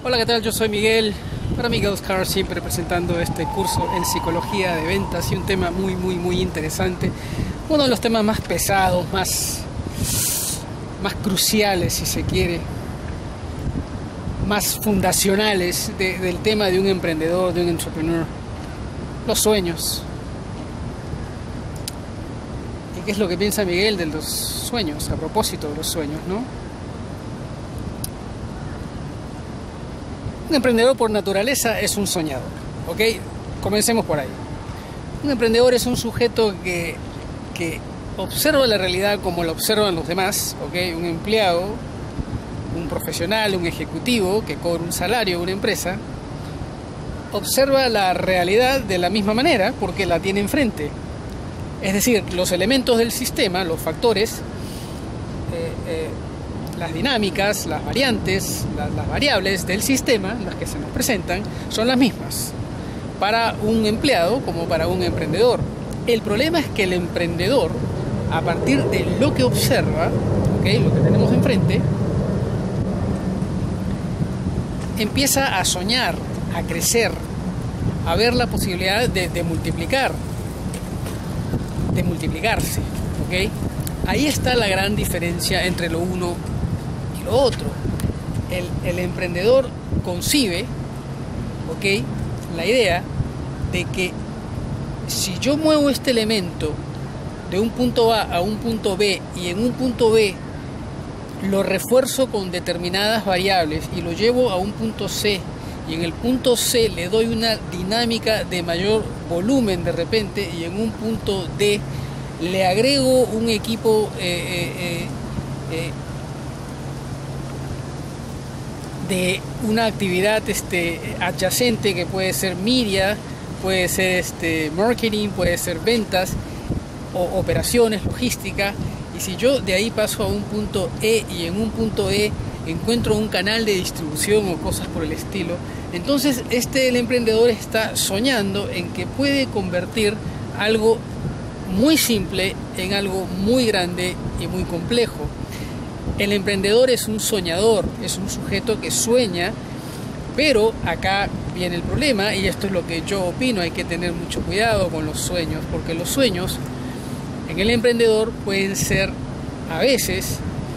Hola, ¿qué tal? Yo soy Miguel, para Miguel's Car, siempre presentando este curso en psicología de ventas y un tema muy interesante. Uno de los temas más pesados, más cruciales, si se quiere, más fundacionales del tema de un emprendedor, de un entrepreneur: los sueños. ¿Y qué es lo que piensa Miguel de los sueños, a propósito de los sueños, no? Un emprendedor por naturaleza es un soñador, ¿ok? Comencemos por ahí. Un emprendedor es un sujeto que observa la realidad como la observan los demás, ¿ok? Un empleado, un profesional, un ejecutivo que cobra un salario en una empresa, observa la realidad de la misma manera porque la tiene enfrente. Es decir, los elementos del sistema, los factores, las dinámicas, las variantes, las variables del sistema, las que se nos presentan, son las mismas para un empleado como para un emprendedor. El problema es que el emprendedor, a partir de lo que observa, ¿okay?, lo que tenemos enfrente, empieza a soñar, a crecer, a ver la posibilidad de multiplicarse, ¿ok? Ahí está la gran diferencia entre lo uno y lo otro. El emprendedor concibe, ¿ok?, la idea de que si yo muevo este elemento de un punto A a un punto B y en un punto B lo refuerzo con determinadas variables y lo llevo a un punto C y en el punto C le doy una dinámica de mayor volumen de repente y en un punto D le agrego un equipo de una actividad adyacente que puede ser media, puede ser marketing, puede ser ventas o operaciones, logística, y si yo de ahí paso a un punto E y en un punto E encuentro un canal de distribución o cosas por el estilo, entonces el emprendedor está soñando en que puede convertir algo muy simple en algo muy grande y muy complejo. El emprendedor es un soñador, es un sujeto que sueña, pero acá viene el problema, y esto es lo que yo opino: hay que tener mucho cuidado con los sueños, porque los sueños en el emprendedor pueden ser a veces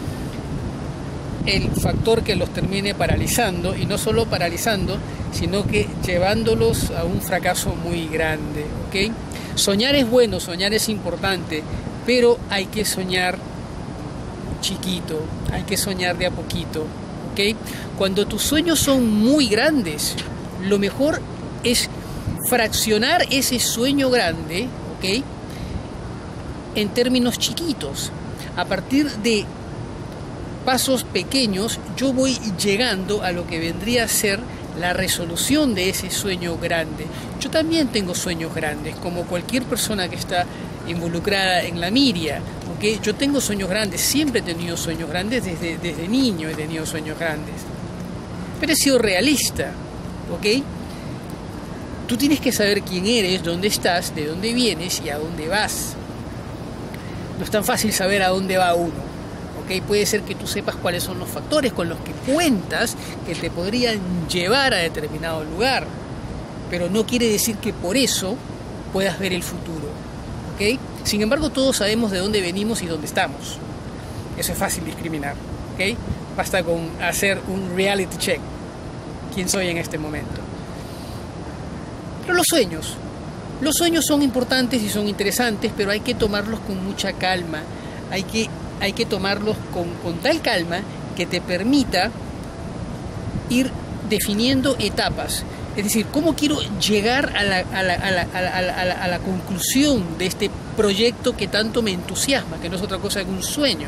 el factor que los termine paralizando, y no solo paralizando, sino que llevándolos a un fracaso muy grande, ¿ok? Soñar es bueno, soñar es importante, pero hay que soñar chiquito, hay que soñar de a poquito, ¿ok? Cuando tus sueños son muy grandes, lo mejor es fraccionar ese sueño grande, ¿ok?, en términos chiquitos. A partir de pasos pequeños yo voy llegando a lo que vendría a ser la resolución de ese sueño grande. Yo también tengo sueños grandes, como cualquier persona que está involucrada en la media, ¿okay? Yo tengo sueños grandes, siempre he tenido sueños grandes, desde niño he tenido sueños grandes, pero he sido realista, ¿ok? Tú tienes que saber quién eres, dónde estás, de dónde vienes y a dónde vas. No es tan fácil saber a dónde va uno, ¿ok? Puede ser que tú sepas cuáles son los factores con los que cuentas que te podrían llevar a determinado lugar, pero no quiere decir que por eso puedas ver el futuro, ¿ok? Sin embargo, todos sabemos de dónde venimos y dónde estamos. Eso es fácil discriminar, ¿ok? Basta con hacer un reality check. ¿Quién soy en este momento? Pero los sueños son importantes y son interesantes, pero hay que tomarlos con mucha calma. Hay que tomarlos con tal calma que te permita ir definiendo etapas. Es decir, ¿cómo quiero llegar a la conclusión de este proyecto que tanto me entusiasma, que no es otra cosa que un sueño?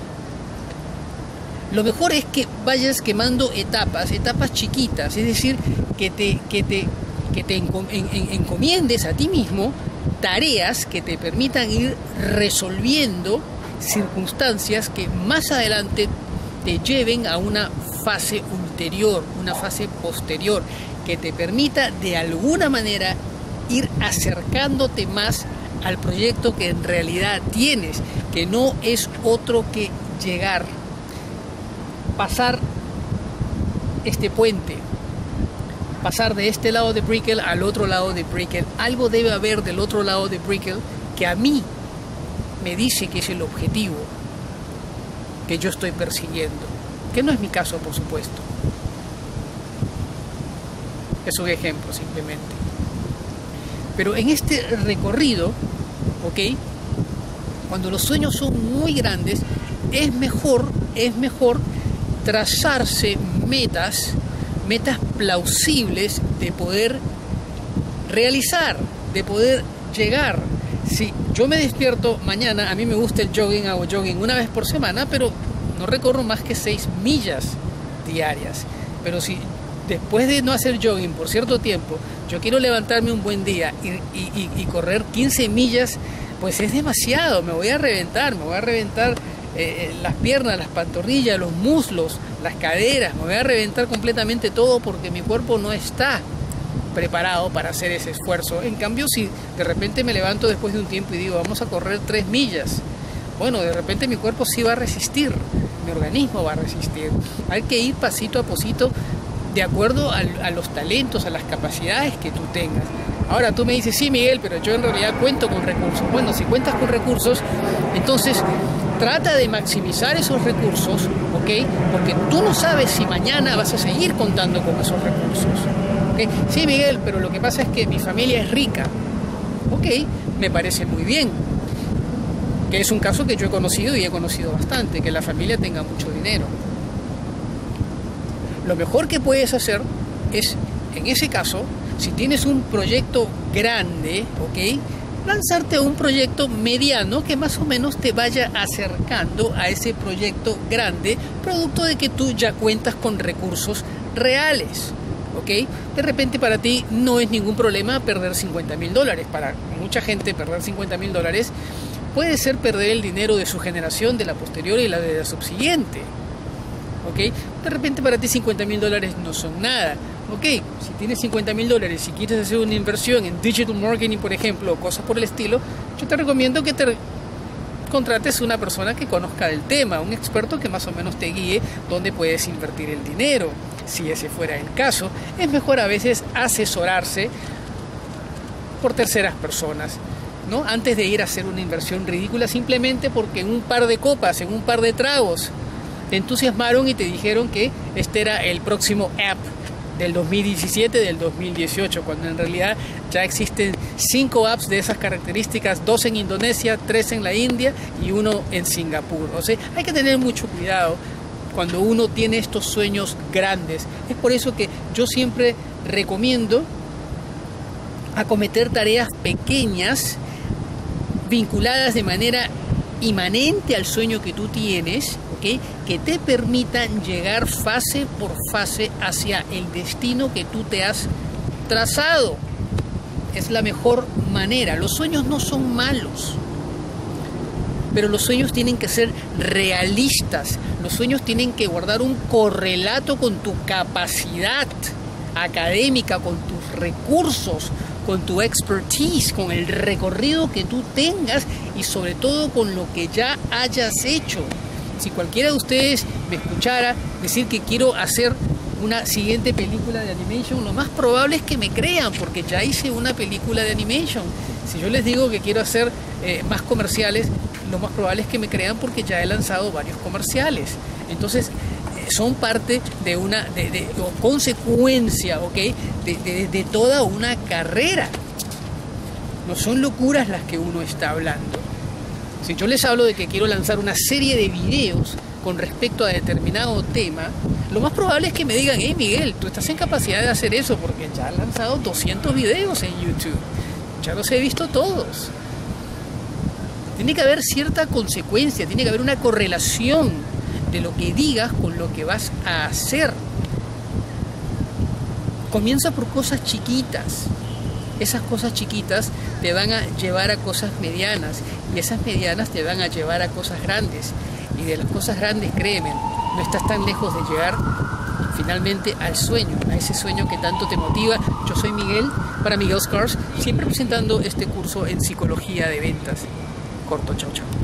Lo mejor es que vayas quemando etapas chiquitas, es decir, que te encomiendes a ti mismo tareas que te permitan ir resolviendo circunstancias que más adelante te lleven a una fase ulterior, una fase posterior, que te permita de alguna manera ir acercándote más al proyecto que en realidad tienes, que no es otro que llegar, pasar este puente, pasar de este lado de Brickell al otro lado de Brickell. Algo debe haber del otro lado de Brickell que a mí me dice que es el objetivo que yo estoy persiguiendo, que no es mi caso, por supuesto. Es un ejemplo simplemente. Pero en este recorrido, ¿ok? Cuando los sueños son muy grandes, es mejor trazarse metas plausibles de poder realizar, de poder llegar. Si yo me despierto mañana, a mí me gusta el jogging, hago jogging una vez por semana, pero no recorro más que 6 millas diarias. Pero si después de no hacer jogging por cierto tiempo, yo quiero levantarme un buen día y correr 15 millas, pues es demasiado, me voy a reventar las piernas, las pantorrillas, los muslos, las caderas, me voy a reventar completamente todo porque mi cuerpo no está preparado para hacer ese esfuerzo. En cambio, si de repente me levanto después de un tiempo y digo, vamos a correr 3 millas, bueno, de repente mi cuerpo sí va a resistir, mi organismo va a resistir. Hay que ir pasito a pasito de acuerdo a los talentos, a las capacidades que tú tengas. Ahora tú me dices, sí, Miguel, pero yo en realidad cuento con recursos. Bueno, si cuentas con recursos, entonces trata de maximizar esos recursos, ¿ok? Porque tú no sabes si mañana vas a seguir contando con esos recursos, ¿ok? Sí, Miguel, pero lo que pasa es que mi familia es rica. Ok, me parece muy bien. Que es un caso que yo he conocido y he conocido bastante, que la familia tenga mucho dinero. Lo mejor que puedes hacer es, en ese caso, si tienes un proyecto grande, ¿ok?, lanzarte a un proyecto mediano que más o menos te vaya acercando a ese proyecto grande, producto de que tú ya cuentas con recursos reales, ¿ok? De repente para ti no es ningún problema perder $50,000. Para mucha gente perder $50,000 puede ser perder el dinero de su generación, de la posterior y la de la subsiguiente, ¿ok? De repente para ti $50,000 no son nada. Ok, si tienes $50,000 y quieres hacer una inversión en digital marketing, por ejemplo, o cosas por el estilo, yo te recomiendo que te contrates una persona que conozca del tema, un experto que más o menos te guíe dónde puedes invertir el dinero. Si ese fuera el caso, es mejor a veces asesorarse por terceras personas, ¿no? Antes de ir a hacer una inversión ridícula simplemente porque en un par de copas, en un par de tragos, te entusiasmaron y te dijeron que este era el próximo app del 2017, del 2018, cuando en realidad ya existen 5 apps de esas características, 2 en Indonesia, 3 en la India y 1 en Singapur. O sea, hay que tener mucho cuidado cuando uno tiene estos sueños grandes. Es por eso que yo siempre recomiendo acometer tareas pequeñas vinculadas de manera inmanente al sueño que tú tienes, ¿okay?, que te permitan llegar fase por fase hacia el destino que tú te has trazado. Es la mejor manera. Los sueños no son malos, pero los sueños tienen que ser realistas. Los sueños tienen que guardar un correlato con tu capacidad académica, con tus recursos, con tu expertise, con el recorrido que tú tengas y sobre todo con lo que ya hayas hecho. Si cualquiera de ustedes me escuchara decir que quiero hacer una siguiente película de animation, lo más probable es que me crean, porque ya hice una película de animation. Si yo les digo que quiero hacer más comerciales, lo más probable es que me crean porque ya he lanzado varios comerciales. Entonces, son parte de una consecuencia, ¿ok?, de toda una carrera. No son locuras las que uno está hablando. Si yo les hablo de que quiero lanzar una serie de videos con respecto a determinado tema, lo más probable es que me digan, hey Miguel, tú estás en capacidad de hacer eso porque ya has lanzado 200 videos en YouTube, ya los he visto todos. Tiene que haber cierta consecuencia, tiene que haber una correlación de lo que digas con lo que vas a hacer. Comienza por cosas chiquitas. Esas cosas chiquitas te van a llevar a cosas medianas y esas medianas te van a llevar a cosas grandes. Y de las cosas grandes, créeme, no estás tan lejos de llegar finalmente al sueño, a ese sueño que tanto te motiva. Yo soy Miguel, para Miguel's Cars, siempre presentando este curso en psicología de ventas. Corto, chau, chau.